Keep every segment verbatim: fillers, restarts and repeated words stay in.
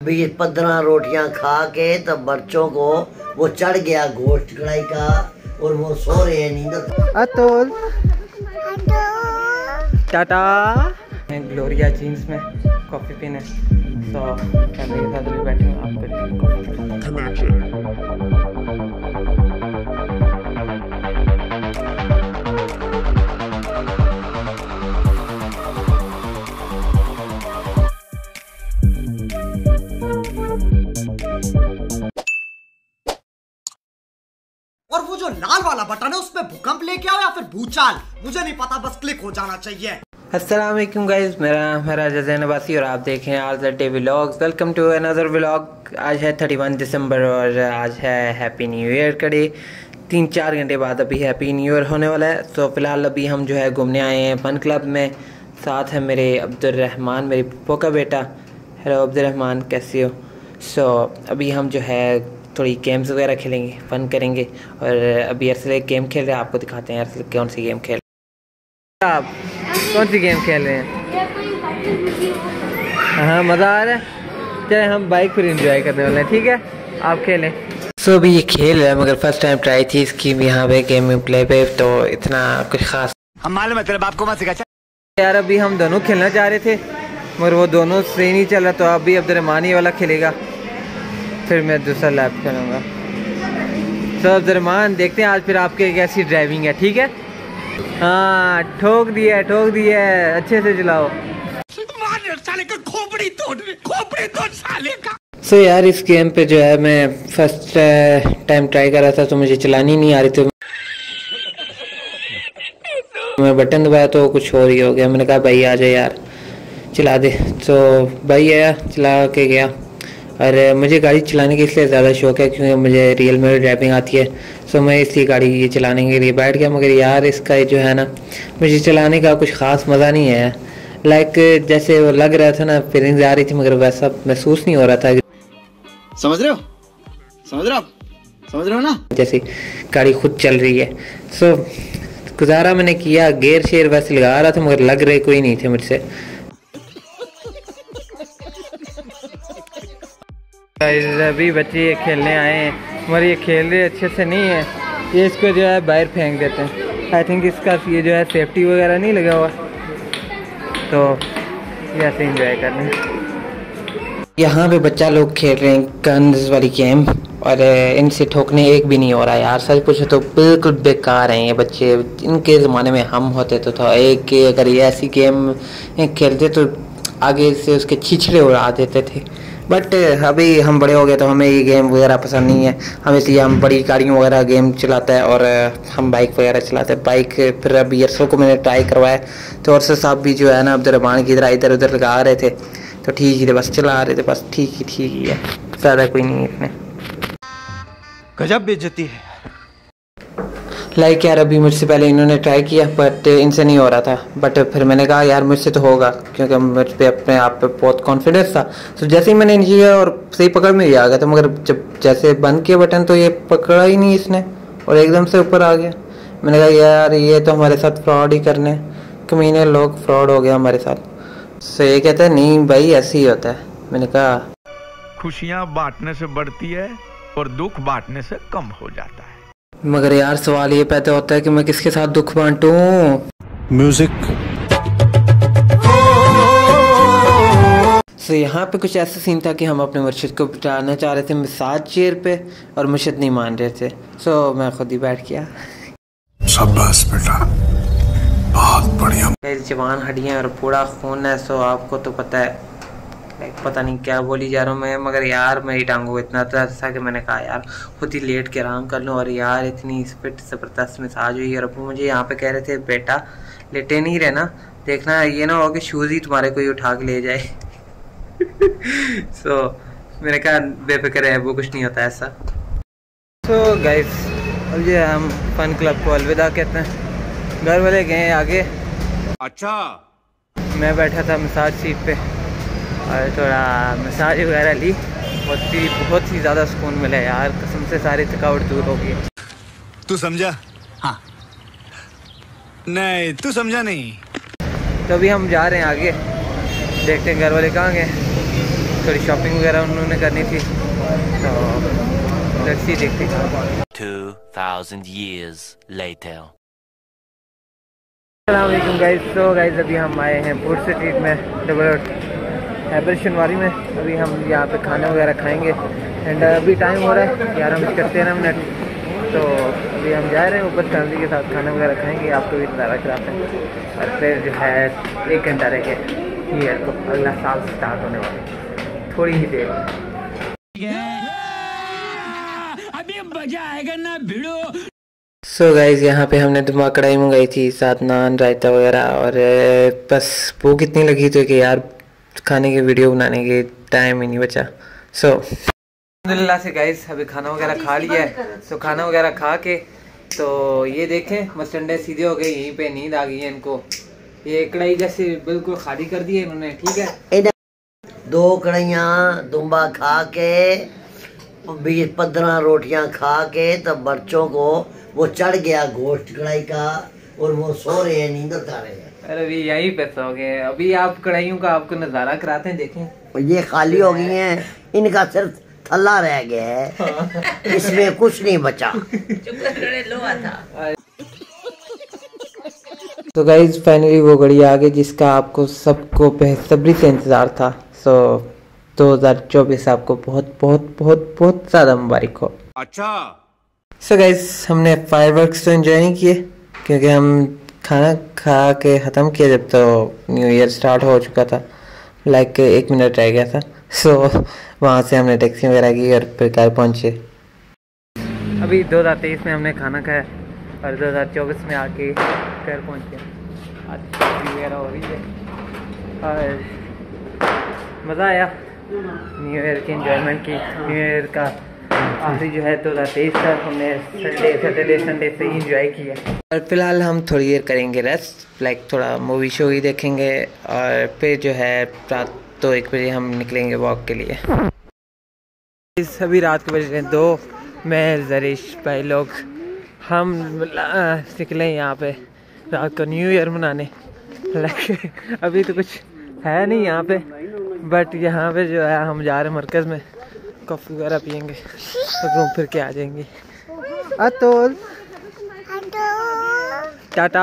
भी पंद्रह रोटियां खा के तब बच्चों को वो चढ़ गया गोश्त कढ़ाई का और वो सो रहे हैं नींद। अतुल टाटा। ग्लोरिया जीन्स में कॉफी पीने सो फैमिली के साथ अभी बैठे हैं। और वो जो लाल वाला बटन है उसमें भूकंप लेके आओ या फिर भूचाल, मुझे नहीं पता, बस क्लिक हो जाना चाहिए। अस्सलाम वालेकुम गाइस, मेरा मेरा जज़ैन अब्बासी और आप देख रहे हैं आज the day vlogs. Welcome to another vlog. आज है थर्टी वन दिसंबर और आज है हैप्पी न्यू ईयर का डे। तीन चार घंटे बाद अभी हैप्पी न्यू ईयर होने वाला है। तो फ़िलहाल अभी हम जो है घूमने आए हैं फ़न क्लब में। साथ है मेरे अब्दुर्रहमान, मेरी पप्पो का बेटा। हेलो अब्दुर्रहमान, कैसे हो? सो so, अभी हम जो है थोड़ी गेम्स वगैरह खेलेंगे, फ़न करेंगे। और अभी अरसल एक गेम खेल रहे हैं, आपको दिखाते हैं अरसल कौन सी गेम खेल आप कौन सी गेम खेल रहे हैं। हाँ मज़ा आ रहा है। चले हम बाइक पर एंजॉय करने वाले हैं, ठीक है आप खेलें। सो so, अभी ये खेल रहा है मगर फर्स्ट टाइम ट्राई थी इसकी भी यहाँ पे गेम प्ले पे, तो इतना कुछ खास हम मालूम है तेरे बाप को मत सिखा यार। अभी हम दोनों खेलना चाह रहे थे मगर वो दोनों सही नहीं चल रहा, तो अभी अब्दुर्रहमान ही वाला खेलेगा, फिर मैं दूसरा लैप करूँगा। तो अब्दुर्रहमान देखते हैं आज फिर आपके कैसी ड्राइविंग है, ठीक है? हाँ ठोक दिया ठोक दिया, अच्छे से चलाओ। साले का खोपड़ी तोड़ खोपड़ी तोड़ साले का। सो so, यार इस गेम पे जो है मैं फर्स्ट टाइम ट्राई कर रहा था तो मुझे चलानी नहीं आ रही थी। मैं बटन दबाया तो कुछ और ही हो गया। मैंने कहा भाई आ जाए यार चला दे। तो भाई आया, चला के गया। और मुझे गाड़ी चलाने की इसलिए ज़्यादा शौक है क्योंकि मुझे रियल में ड्राइविंग आती है। सो मैं इसलिए गाड़ी ये चलाने के लिए बैठ गया। मगर यार इसका जो है ना मुझे चलाने का कुछ ख़ास मज़ा नहीं है। लाइक जैसे वो लग रहा था ना, फीलिंग्स आ रही थी मगर वैसा महसूस नहीं हो रहा था। समझ रहे हो समझ रहे हो आप समझ रहे हो ना, जैसे गाड़ी खुद चल रही है। सो गुजारा मैंने किया, गेयर शेयर वैसे लगा रहा था मगर लग रहे कोई नहीं थे मुझसे। अभी बच्चे ये खेलने आए हैं मगर ये खेल रहे अच्छे से नहीं है। ये इसको जो है बाहर फेंक देते हैं। आई थिंक इसका ये जो है सेफ्टी वगैरह नहीं लगा हुआ, तो ये ऐसे इंजॉय करना है। यहाँ पे बच्चा लोग खेल रहे हैं गन्स वाली गेम और इनसे ठोकने एक भी नहीं हो रहा यार। सच पूछो तो बिल्कुल बेकार हैं ये बच्चे। इनके ज़माने में हम होते तो था एक के अगर ये ऐसी गेम खेलते तो आगे से उसके छिछड़े उड़ा देते थे। बट अभी हम बड़े हो गए तो हमें ये गेम वगैरह पसंद नहीं है। हम इसलिए हम बड़ी गाड़ियों वगैरह गेम चलाते हैं और हम बाइक वगैरह चलाते हैं। बाइक फिर अभी अरसल को मैंने ट्राई करवाया तो अरसल साहब भी जो है ना अब्दुर्रहमान की तरह इधर उधर लगा रहे थे, तो ठीक ही थे, बस चला रहे थे, बस ठीक ही ठीक ही है, ज़्यादा कोई नहीं है इसमें। गजब बेइज्जती है। लाइक यार अभी मुझसे पहले इन्होंने ट्राई किया बट इनसे नहीं हो रहा था। बट फिर मैंने कहा यार मुझसे तो होगा क्योंकि मुझ पे अपने आप पे बहुत कॉन्फिडेंस था। तो जैसे ही मैंने किया और सही पकड़ में ही आ गया था, मगर जब जैसे बंद किया बटन तो ये पकड़ा ही नहीं इसने और एकदम से ऊपर आ गया। मैंने कहा यार ये तो हमारे साथ फ्रॉड ही करने, कमीने लोग, फ्रॉड हो गया हमारे साथ। सो ये कहता है नहीं भाई ऐसे ही होता है। मैंने कहा खुशियाँ बांटने से बढ़ती है और दुख बांटने से कम हो जाता है। मगर यार सवाल ये पैदा होता है कि मैं किसके साथ दुख बांटूं। म्यूजिक। सो यहाँ पे कुछ ऐसा सीन था कि हम अपने मुर्शिद को बिठाना चाह रहे थे मसाज चेयर पे और मुर्शिद नहीं मान रहे थे। सो मैं खुद ही बैठ गया। शाबाश बेटा, बहुत बढ़िया। जवान हड्डियाँ और पूरा खून है। सो आपको तो पता है पता नहीं क्या बोली जा रहा हूँ मैं, मगर यार मेरी टांगों को इतना दर्द था कि मैंने कहा यार खुद ही लेट के आराम कर लूँ। और यार इतनी स्पिट ज़बरदस्त मसाज हुई और अबू मुझे यहाँ पे कह रहे थे बेटा लेटे नहीं रहना, देखना ये ना हो कि शूज़ ही तुम्हारे कोई उठा के ले जाए। सो so, मैंने कहा बेफिक्र है वो कुछ नहीं होता ऐसा। सो गाइस अब ये हम फ़न क्लब को अलविदा कहते हैं। घर वाले गए आगे। अच्छा मैं बैठा था मसाज सीट पे और थोड़ा मसाज वगैरह ली। बहुत ही बहुत ही ज़्यादा सुकून मिला यार, कसम से सारी थकावट दूर हो गई। तू समझा? हाँ नहीं तू समझा नहीं। तो अभी हम जा रहे हैं आगे, देखते हैं घर वाले कहाँ गए। थोड़ी शॉपिंग वगैरह उन्होंने करनी थी, तो लेट्स सी, देखते हैं। two thousand years later. अस्सलाम वालेकुम गाइस। सो गाइस अभी हम आए हैं फूड स्ट्रीट में, डबल हैबर शनवारी में। अभी हम यहाँ पे खाना वगैरह खाएंगे एंड अभी टाइम हो रहा है ग्यारह बजकर तेरह मिनट। तो अभी हम जा रहे हैं ऊपर, फैमिली के साथ खाना वगैरह खाएंगे, आपको भी नज़ारा कराते हैं। और फिर जो है एक घंटा रह गया ईयर को, अगला साल स्टार्ट होने वाला थोड़ी ही देर। अभी मजा आएगा ना भिड़ो। सो गाइज यहाँ पे हमने दुमा कढ़ाई मंगाई थी, साथ नान, रायता वगैरह, और बस भूख इतनी लगी थी कि यार खाने की वीडियो बनाने की टाइम ही नहीं बचा। सो अल्हम्दुलिल्लाह से गाइज अभी खाना वगैरह खा लिया है। तो खाना वगैरह खा के तो ये देखें मस्टंडे सीधे हो गए, यहीं पे नींद आ गई है इनको। ये कढ़ाई जैसे बिल्कुल खाली कर दी है इन्होंने, ठीक है। दो कढ़ाइयाँ दुम्बा खा के, बीस पंद्रह रोटियां खा के, तब बच्चों को वो चढ़ गया गोश्त कढ़ाई का और वो सो रहे हैं, नींद उठा रहे हैं। अरे अभी यही पे सो गए। अभी आप कढ़ाइयों का आपको नज़ारा कराते हैं, देखें। ये खाली हो गई हैं, इनका सिर्फ थल्ला रह गया है, इसमें कुछ नहीं बचा। तो गाइज फाइनली वो घड़ी आ गई जिसका आपको सबको बेसब्री से इंतज़ार था। सो दो हज़ार चौबीस आपको बहुत बहुत बहुत बहुत ज़्यादा मुबारक हो। अच्छा। सो गाइज हमने फायरवर्क्स तो एंजॉय नहीं किए क्योंकि हम खाना खा के ख़त्म किया जब तो न्यू ईयर स्टार्ट हो चुका था, लाइक एक मिनट रह गया था। सो वहाँ से हमने टैक्सी वगैरह की और फिर घर पहुँचे। अभी दो हज़ार तेईस में हमने खाना खाया और दो हज़ार चौबीस में आके घर पहुँचे। आज पार्टी वगैरह हो रही है और मज़ा आया न्यू ईयर की एंजॉयमेंट की। न्यू ईयर का आखिरी जो है दो हज़ार तेईस का हमने संडे सैटरडे संडे से ही इंजॉय किया। और फिलहाल हम थोड़ी देर करेंगे रेस्ट, लाइक थोड़ा मूवी शो ही देखेंगे और फिर जो है रात तो एक बजे हम निकलेंगे वॉक के लिए। इस अभी रात के बजे दो, मैं जरीश भाई लोग हम निकले यहाँ पे रात को न्यू ईयर मनाने। लाइक अभी तो कुछ है नहीं यहाँ पे, बट यहाँ पे जो है हम जा रहे हैं मरकज़ में, कॉफ़ी वगैरह पियेंगे तो घूम फिर के आ जाएंगे। अतुल टाटा।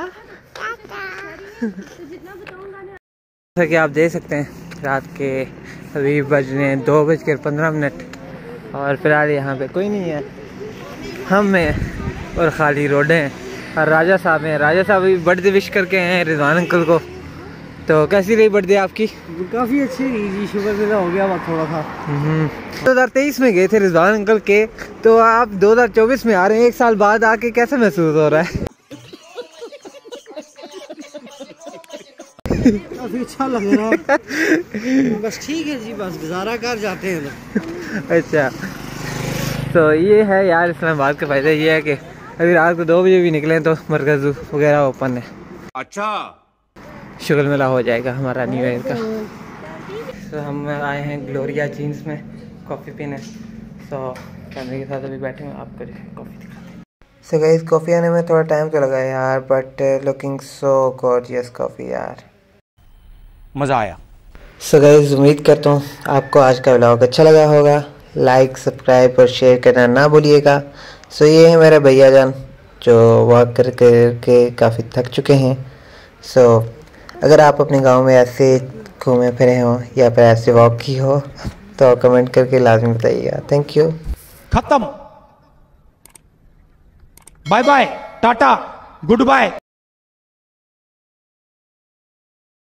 जैसा कि आप देख सकते हैं रात के अभी बज रहे हैं दो बज कर पंद्रह मिनट और फिलहाल यहाँ पे कोई नहीं है, हम हैं और खाली रोडें हैं। और राजा साहब हैं, राजा साहब अभी बर्थडे विश करके हैं रिजवान अंकल को। तो कैसी रही बर्थडे आपकी? काफी अच्छी रही जी, शुगर मेरा हो गया बात थोड़ा था। दो हज़ार तेईस में गए थे रिजवान अंकल के, तो आप दो हज़ार चौबीस में आ रहे हैं, एक साल बाद आके कैसे महसूस हो रहा है? काफी अच्छा लग रहा है। बस ठीक है जी, बस गुजारा कर जाते हैं ना। अच्छा, तो ये है यार इस्लामाबाद का फ़ायदा ये है कि अभी रात को दो बजे भी निकले तो मरकज़ वगैरह ओपन है। अच्छा, शुगर मेला हो जाएगा हमारा न्यू ईयर का। तो हम आए हैं ग्लोरिया जीन्स में कॉफ़ी पीने। तो फैमिली के साथ अभी बैठे हैं, आपको जो है कॉफ़ी दिखाते हैं। सो गाइस कॉफ़ी आने में थोड़ा टाइम तो लगा यार, but looking so gorgeous coffee यार, मजा आया। सो गाइस उम्मीद करता हूँ आपको आज का व्लॉग अच्छा लगा होगा। लाइक सब्सक्राइब और शेयर करना ना भूलिएगा। सो ये है मेरे भैया जान जो वॉक कर करके काफ़ी थक चुके हैं। सो अगर आप अपने गांव में ऐसे घूमे फिरे हो या फिर ऐसे वॉक की हो तो कमेंट करके लाजमी बताइएगा। Thank you. खत्म, bye bye, tata, good bye.